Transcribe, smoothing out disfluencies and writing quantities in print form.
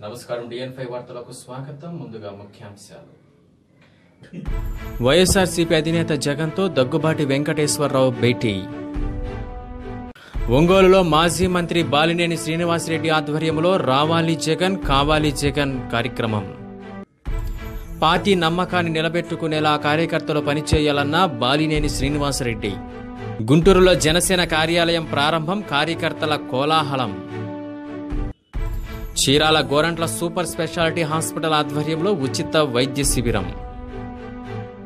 నమస్కారం డిఎన్5 వార్తలకు స్వాగతం. ముందుగా ముఖ్యాంశాలు. వైఎస్ఆర్సీపీ అధినేత జగన్తో దగ్గుబాటి వెంకటేశ్వరరావు భేటీ. ఒంగోలులో మాజీ మంత్రి బాలినేని శ్రీనివాసరెడ్డి ఆధ్వర్యంలో రావాలి జగన్ కావాలి జగన్ కార్యక్రమం. పార్టీ నమ్మకాన్ని నిలబెట్టుకునేలా కార్యకర్తలు పనిచేయాలన్న బాలినేని శ్రీనివాసరెడ్డి. గుంటూరులో జనసేన కార్యాలయం ప్రారంభం, కార్యకర్తల కోలాహలం. Chirala Gorantla super speciality hospital ఆధ్వర్యంలో ఉచిత వైద్య శిబిరం.